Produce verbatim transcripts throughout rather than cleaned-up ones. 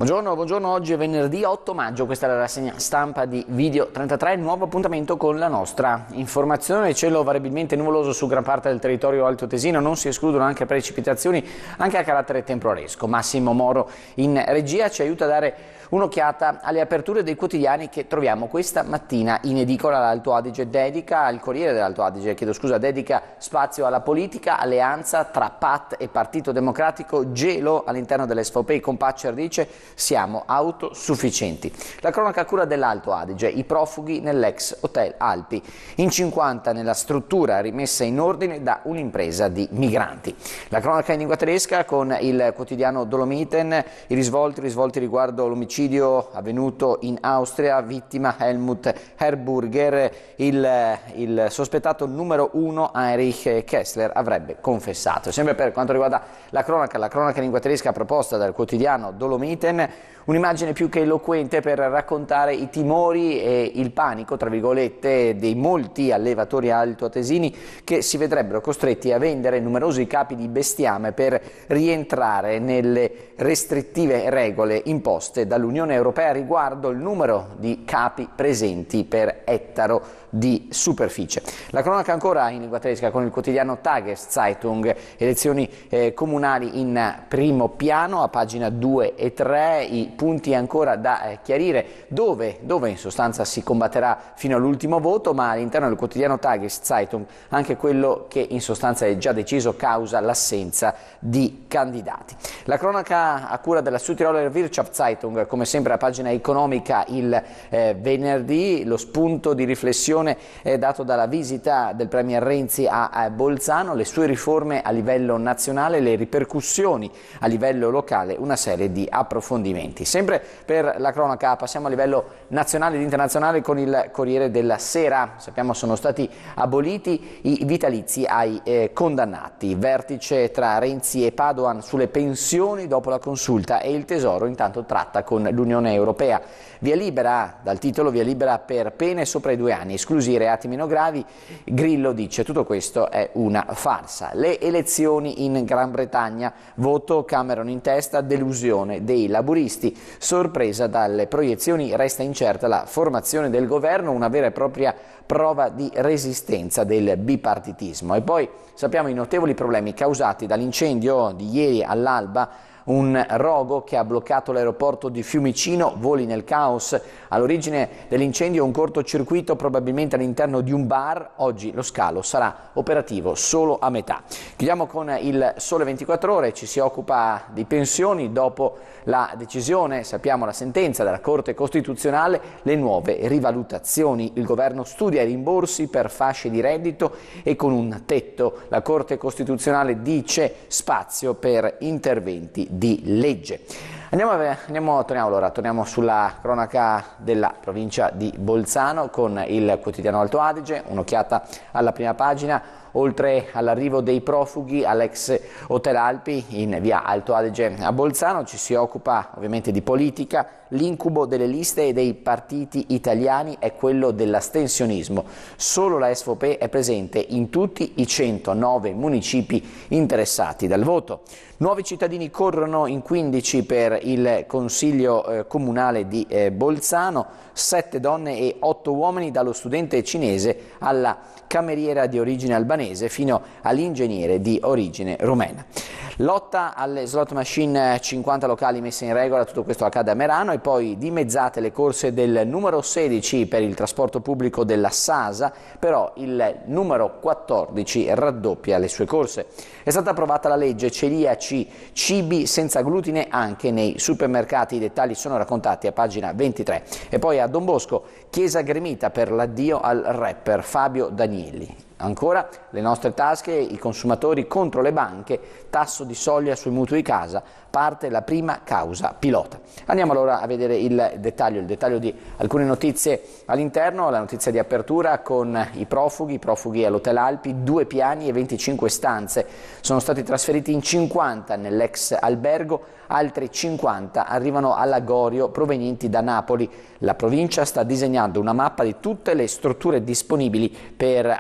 Buongiorno, buongiorno, oggi è venerdì otto maggio, questa è la rassegna stampa di Video trentatré, nuovo appuntamento con la nostra informazione. Cielo variabilmente nuvoloso su gran parte del territorio altoatesino, non si escludono anche precipitazioni anche a carattere temporaresco. Massimo Moro in regia ci aiuta a dare un'occhiata alle aperture dei quotidiani che troviamo questa mattina in edicola. L'Alto Adige dedica, il Corriere dell'Alto Adige, chiedo scusa, dedica spazio alla politica, alleanza tra P A T e Partito Democratico, gelo all'interno dell'S V P, con Paccer dice siamo autosufficienti. La cronaca a cura dell'Alto Adige, i profughi nell'ex Hotel Alpi, in cinquanta nella struttura rimessa in ordine da un'impresa di migranti. La cronaca in lingua tedesca con il quotidiano Dolomiten, i risvolti, risvolti riguardo l'omicidio avvenuto in Austria, vittima Helmut Herburger, il, il sospettato numero uno Heinrich Kessler avrebbe confessato. Sempre per quanto riguarda la cronaca, la cronaca in lingua tedesca proposta dal quotidiano Dolomiten, un'immagine più che eloquente per raccontare i timori e il panico, tra virgolette, dei molti allevatori altoatesini che si vedrebbero costretti a vendere numerosi capi di bestiame per rientrare nelle restrittive regole imposte dall'Unione Europea riguardo il numero di capi presenti per ettaro di superficie. La cronaca ancora in lingua tedesca con il quotidiano Tageszeitung, elezioni eh, comunali in primo piano a pagina due e tre, i punti ancora da eh, chiarire dove, dove in sostanza si combatterà fino all'ultimo voto, ma all'interno del quotidiano Tageszeitung anche quello che in sostanza è già deciso causa l'assenza di candidati. La cronaca a cura della Südtiroler Wirtschaftszeitung, come sempre a pagina economica il eh, venerdì, lo spunto di riflessione è dato dalla visita del Premier Renzi a, a Bolzano, le sue riforme a livello nazionale, le ripercussioni a livello locale, una serie di approfondimenti. Sempre per la cronaca passiamo a livello nazionale ed internazionale con il Corriere della Sera. Sappiamo sono stati aboliti i vitalizi ai eh, condannati, vertice tra Renzi e Padoan sulle pensioni dopo la consulta e il Tesoro intanto tratta con l'Unione Europea. Via libera, dal titolo via libera per pene sopra i due anni, esclusi i reati meno gravi. Grillo dice tutto questo è una farsa. Le elezioni in Gran Bretagna, voto Cameron in testa, delusione dei laburisti, sorpresa dalle proiezioni, resta incerta la formazione del governo, una vera e propria prova di resistenza del bipartitismo. E poi sappiamo i notevoli problemi causati dall'incendio di ieri all'alba, un rogo che ha bloccato l'aeroporto di Fiumicino, voli nel caos. All'origine dell'incendio un cortocircuito probabilmente all'interno di un bar, oggi lo scalo sarà operativo solo a metà. Chiudiamo con il Sole ventiquattro Ore, ci si occupa di pensioni dopo la decisione, sappiamo la sentenza della Corte Costituzionale, le nuove rivalutazioni, il governo studia i rimborsi per fasce di reddito e con un tetto, la Corte Costituzionale dice spazio per interventi di legge. Andiamo, andiamo torniamo allora, torniamo sulla cronaca della provincia di Bolzano con il quotidiano Alto Adige, un'occhiata alla prima pagina. Oltre all'arrivo dei profughi all'ex Hotel Alpi in via Alto Adige a Bolzano ci si occupa ovviamente di politica. L'incubo delle liste e dei partiti italiani è quello dell'astensionismo. Solo la S V P è presente in tutti i centonove municipi interessati dal voto. Nuovi cittadini corrono in quindici per il Consiglio eh, Comunale di eh, Bolzano, sette donne e otto uomini, dallo studente cinese alla cameriera di origine albanese fino all'ingegnere di origine rumena. Lotta alle slot machine, cinquanta locali messe in regola, tutto questo accade a Merano, e poi dimezzate le corse del numero sedici per il trasporto pubblico della Sasa, però il numero quattordici raddoppia le sue corse. È stata approvata la legge celiaci, cibi senza glutine anche nei supermercati, i dettagli sono raccontati a pagina ventitré. E poi a Don Bosco, chiesa gremita per l'addio al rapper Fabio Danieli. Ancora le nostre tasche, i consumatori contro le banche, tasso di soglia sui mutui casa, parte la prima causa pilota. Andiamo allora a vedere il dettaglio, il dettaglio di alcune notizie all'interno, la notizia di apertura con i profughi, i profughi all'Hotel Alpi, due piani e venticinque stanze, sono stati trasferiti in cinquanta nell'ex albergo, altri cinquanta arrivano alla Gorio provenienti da Napoli. La provincia sta disegnando una mappa di tutte le strutture disponibili per accogliere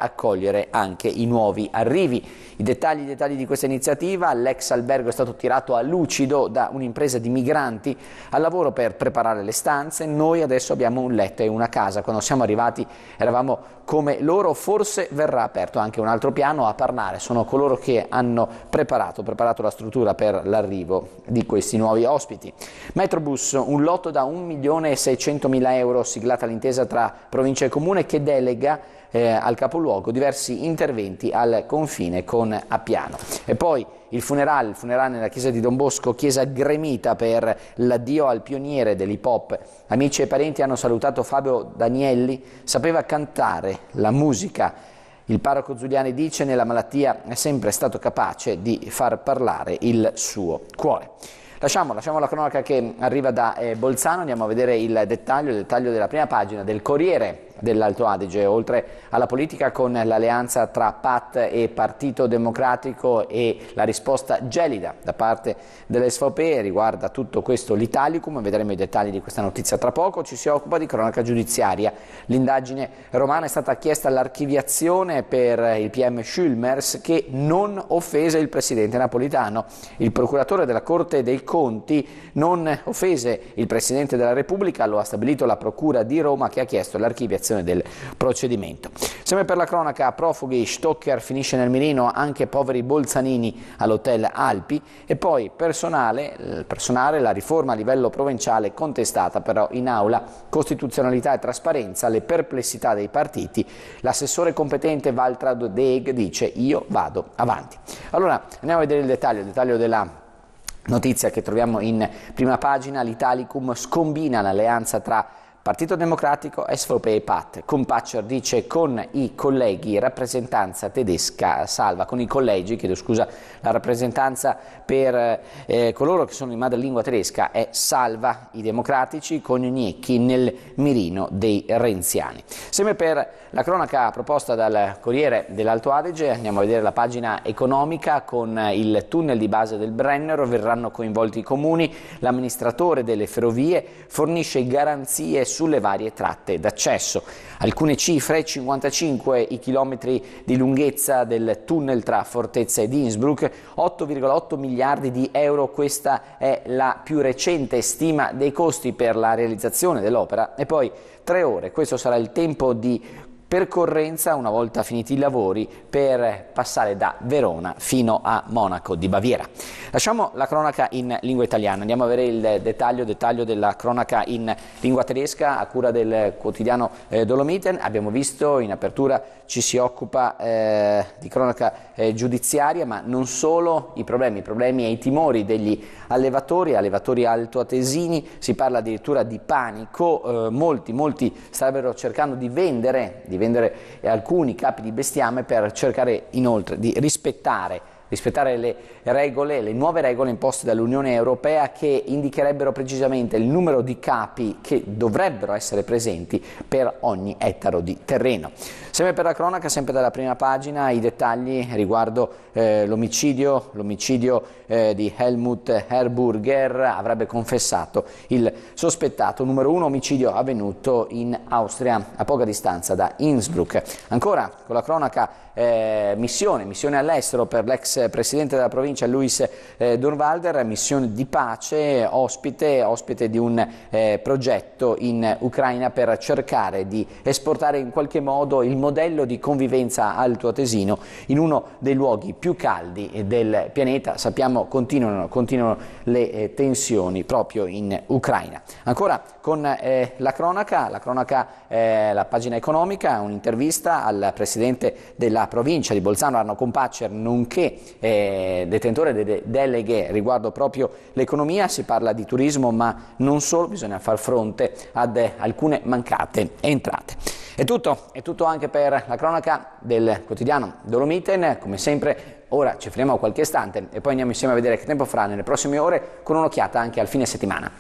accogliere anche i nuovi arrivi. I dettagli, i dettagli di questa iniziativa: l'ex albergo è stato tirato a lucido da un'impresa di migranti al lavoro per preparare le stanze. Noi adesso abbiamo un letto e una casa. Quando siamo arrivati eravamo come loro, forse verrà aperto anche un altro piano. A parlare sono coloro che hanno preparato, preparato la struttura per l'arrivo di questi nuovi ospiti. Metrobus, un lotto da un milione e seicentomila euro, siglata l'intesa tra provincia e comune che delega Eh, al capoluogo diversi interventi al confine con Appiano. E poi il funerale, il funerale nella chiesa di Don Bosco, chiesa gremita per l'addio al pioniere dell'hip hop. Amici e parenti hanno salutato Fabio Danielli, sapeva cantare la musica. Il parroco Zuliani dice: nella malattia è sempre stato capace di far parlare il suo cuore. Lasciamo, lasciamo la cronaca che arriva da eh, Bolzano, andiamo a vedere il dettaglio, il dettaglio della prima pagina del Corriere dell'Alto Adige. Oltre alla politica, con l'alleanza tra P A T e Partito Democratico e la risposta gelida da parte dell'S V P riguarda tutto questo l'Italicum. Vedremo i dettagli di questa notizia tra poco. Ci si occupa di cronaca giudiziaria. L'indagine romana è stata chiesta all'archiviazione per il P M Schülmers, che non offese il presidente napolitano. Il procuratore della Corte dei Conti non offese il Presidente della Repubblica, lo ha stabilito la Procura di Roma, che ha chiesto l'archiviazione del procedimento. Sempre per la cronaca: profughi, stalker finisce nel mirino, anche poveri bolzanini all'hotel Alpi. E poi personale, personale, la riforma a livello provinciale contestata però in aula, costituzionalità e trasparenza, le perplessità dei partiti. L'assessore competente Waltraud Deeg dice: io vado avanti. Allora andiamo a vedere il dettaglio, il dettaglio della notizia che troviamo in prima pagina. L'Italicum scombina l'alleanza tra Partito Democratico, S V P e P A T. Compaccer dice: con i colleghi, rappresentanza tedesca salva, con i collegi, chiedo scusa, la rappresentanza per eh, coloro che sono in madrelingua tedesca è salva i democratici, con Gnecchi nel mirino dei renziani. Sempre per la cronaca proposta dal Corriere dell'Alto Adige, andiamo a vedere la pagina economica. Con il tunnel di base del Brennero verranno coinvolti i comuni, l'amministratore delle ferrovie fornisce garanzie sulle varie tratte d'accesso. Alcune cifre: cinquantacinque i chilometri di lunghezza del tunnel tra Fortezza ed Innsbruck, otto virgola otto miliardi di euro, questa è la più recente stima dei costi per la realizzazione dell'opera. E poi tre ore, questo sarà il tempo di percorrenza una volta finiti i lavori per passare da Verona fino a Monaco di Baviera. Lasciamo la cronaca in lingua italiana, andiamo a vedere il dettaglio, dettaglio della cronaca in lingua tedesca a cura del quotidiano eh, Dolomiten. Abbiamo visto in apertura, ci si occupa eh, di cronaca eh, giudiziaria, ma non solo. I problemi, i problemi e i timori degli allevatori, allevatori altoatesini, si parla addirittura di panico. Eh, molti, molti starebbero cercando di vendere, di vendere alcuni capi di bestiame per cercare inoltre di rispettare rispettare le regole, le nuove regole imposte dall'Unione Europea, che indicherebbero precisamente il numero di capi che dovrebbero essere presenti per ogni ettaro di terreno. Sempre per la cronaca, sempre dalla prima pagina, i dettagli riguardo eh, l'omicidio, l'omicidio eh, di Helmut Herburger. Avrebbe confessato il sospettato. Numero uno, omicidio avvenuto in Austria, a poca distanza da Innsbruck. Ancora con la cronaca, eh, missione, missione all'estero per l'ex presidente della provincia Luis eh, Durnwalder, missione di pace, ospite, ospite di un eh, progetto in Ucraina per cercare di esportare in qualche modo il modello di convivenza altoatesino in uno dei luoghi più caldi del pianeta. Sappiamo continuano, continuano le eh, tensioni proprio in Ucraina. Ancora con eh, la cronaca, la cronaca, eh, la pagina economica, un'intervista al presidente della provincia di Bolzano, Arno Compaccer, nonché eh, detentore delle deleghe riguardo proprio l'economia. Si parla di turismo, ma non solo, bisogna far fronte ad eh, alcune mancate entrate. È tutto, è tutto anche per la cronaca del quotidiano Dolomiten. Come sempre, ora ci fermiamo qualche istante e poi andiamo insieme a vedere che tempo farà nelle prossime ore, con un'occhiata anche al fine settimana.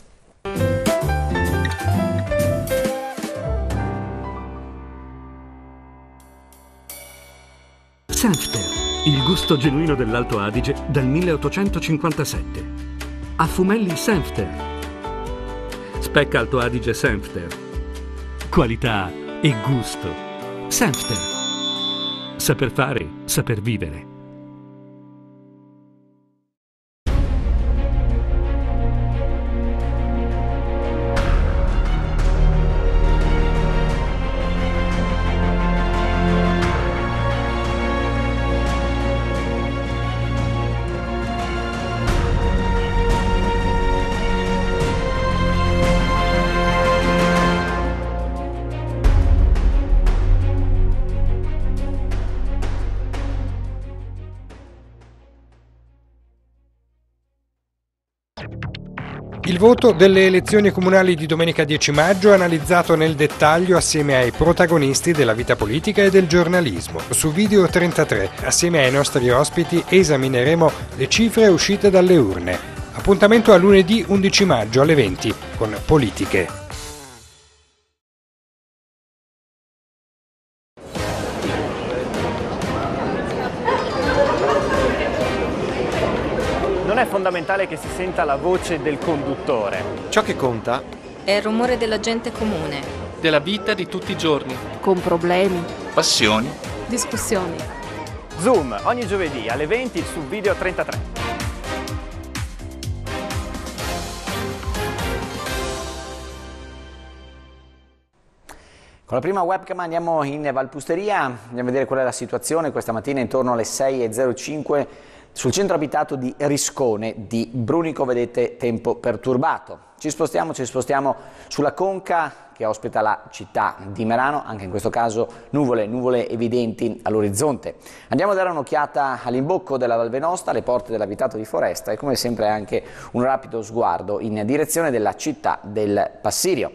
Senfter, il gusto genuino dell'Alto Adige dal milleottocentocinquantasette. A fumelli Senfter. Specca Alto Adige Senfter. Qualità e gusto. Senfter. Saper fare, saper vivere. Il voto delle elezioni comunali di domenica dieci maggio è analizzato nel dettaglio assieme ai protagonisti della vita politica e del giornalismo. Su Video trentatré, assieme ai nostri ospiti, esamineremo le cifre uscite dalle urne. Appuntamento a lunedì undici maggio alle venti con Politiche. Non è fondamentale che si senta la voce del conduttore. Ciò che conta è il rumore della gente comune, della vita di tutti i giorni, con problemi, passioni, discussioni. Zoom, ogni giovedì alle venti su Video trentatré. Con la prima webcam andiamo in Valpusteria, andiamo a vedere qual è la situazione questa mattina intorno alle sei e zero cinque sul centro abitato di Riscone di Brunico, vedete tempo perturbato. Ci spostiamo, ci spostiamo sulla conca che ospita la città di Merano, anche in questo caso nuvole, nuvole evidenti all'orizzonte. Andiamo a dare un'occhiata all'imbocco della Val Venosta, alle porte dell'abitato di Foresta e come sempre anche un rapido sguardo in direzione della città del Passirio.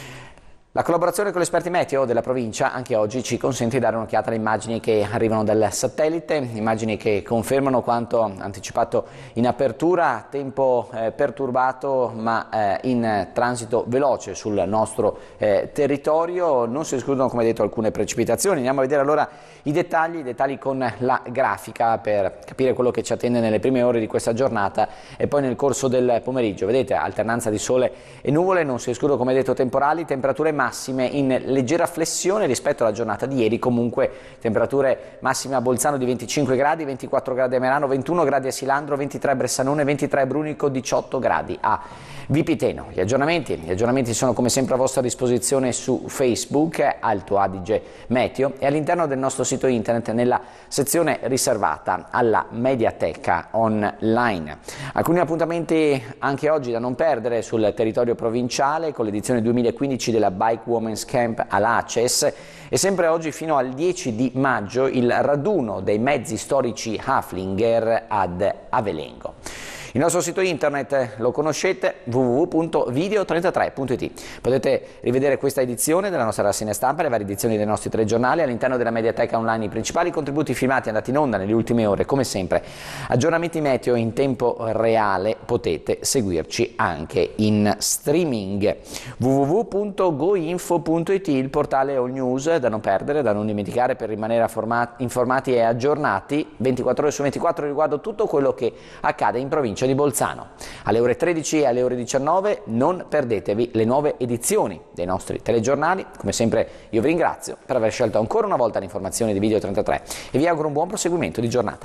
La collaborazione con gli esperti meteo della provincia anche oggi ci consente di dare un'occhiata alle immagini che arrivano dal satellite, immagini che confermano quanto anticipato in apertura, tempo eh, perturbato ma eh, in transito veloce sul nostro eh, territorio, non si escludono come detto alcune precipitazioni. Andiamo a vedere allora i dettagli, i dettagli con la grafica per capire quello che ci attende nelle prime ore di questa giornata e poi nel corso del pomeriggio. Vedete, alternanza di sole e nuvole, non si escludono come detto temporali, temperature massime in leggera flessione rispetto alla giornata di ieri, comunque temperature massime a Bolzano di venticinque gradi, ventiquattro gradi a Merano, ventuno gradi a Silandro, ventitré a Bressanone, ventitré a Brunico, diciotto gradi a Vipiteno. Gli aggiornamenti, gli aggiornamenti sono come sempre a vostra disposizione su Facebook, Alto Adige Meteo, e all'interno del nostro sito internet nella sezione riservata alla Mediateca online. Alcuni appuntamenti anche oggi da non perdere sul territorio provinciale con l'edizione duemilaquindici della Bike Women's Camp all'A C E S e sempre oggi fino al dieci di maggio il raduno dei mezzi storici Haflinger ad Avelengo. Il nostro sito internet lo conoscete, w w w punto video trentatré punto it. Potete rivedere questa edizione della nostra rassegna stampa, le varie edizioni dei nostri telegiornali all'interno della Mediateca online, i principali contributi filmati andati in onda nelle ultime ore, come sempre. Aggiornamenti meteo in tempo reale, potete seguirci anche in streaming. w w w punto goinfo punto it, il portale all news da non perdere, da non dimenticare per rimanere informati e aggiornati ventiquattro ore su ventiquattro riguardo tutto quello che accade in provincia di Bolzano. Alle ore tredici e alle ore diciannove non perdetevi le nuove edizioni dei nostri telegiornali. Come sempre io vi ringrazio per aver scelto ancora una volta l'informazione di Video trentatré e vi auguro un buon proseguimento di giornata.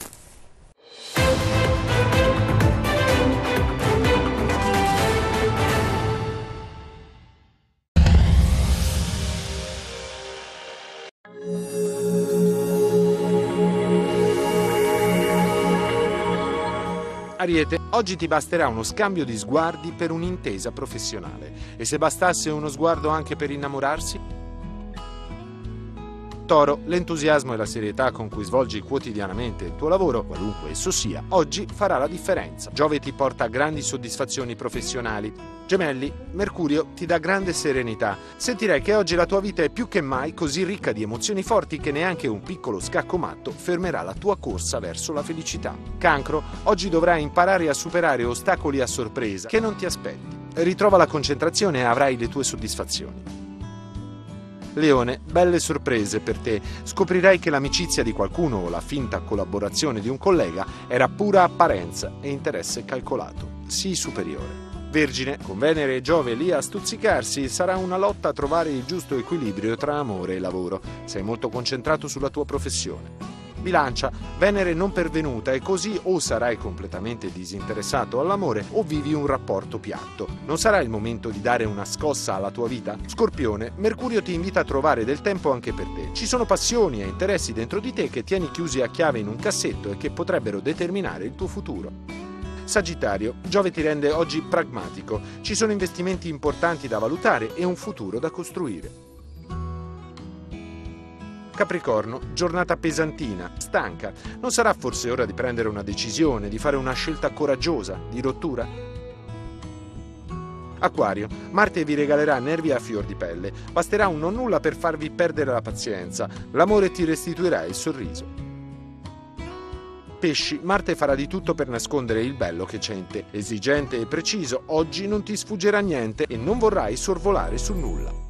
Ariete, oggi ti basterà uno scambio di sguardi per un'intesa professionale. E se bastasse uno sguardo anche per innamorarsi? Toro, l'entusiasmo e la serietà con cui svolgi quotidianamente il tuo lavoro, qualunque esso sia, oggi farà la differenza. Giove ti porta grandi soddisfazioni professionali. Gemelli, Mercurio ti dà grande serenità. Sentirai che oggi la tua vita è più che mai così ricca di emozioni forti che neanche un piccolo scacco matto fermerà la tua corsa verso la felicità. Cancro, oggi dovrai imparare a superare ostacoli a sorpresa che non ti aspetti. Ritrova la concentrazione e avrai le tue soddisfazioni. Leone, belle sorprese per te. Scoprirai che l'amicizia di qualcuno o la finta collaborazione di un collega era pura apparenza e interesse calcolato. Sii superiore. Vergine, con Venere e Giove lì a stuzzicarsi, sarà una lotta a trovare il giusto equilibrio tra amore e lavoro. Sei molto concentrato sulla tua professione. Bilancia, Venere non pervenuta e così o sarai completamente disinteressato all'amore o vivi un rapporto piatto. Non sarà il momento di dare una scossa alla tua vita? Scorpione, Mercurio ti invita a trovare del tempo anche per te. Ci sono passioni e interessi dentro di te che tieni chiusi a chiave in un cassetto e che potrebbero determinare il tuo futuro. Sagittario, Giove ti rende oggi pragmatico. Ci sono investimenti importanti da valutare e un futuro da costruire. Capricorno, giornata pesantina, stanca. Non sarà forse ora di prendere una decisione, di fare una scelta coraggiosa, di rottura? Acquario, Marte vi regalerà nervi a fior di pelle. Basterà un non nulla per farvi perdere la pazienza. L'amore ti restituirà il sorriso. Pesci, Marte farà di tutto per nascondere il bello che c'è in te. Esigente e preciso, oggi non ti sfuggirà niente e non vorrai sorvolare sul nulla.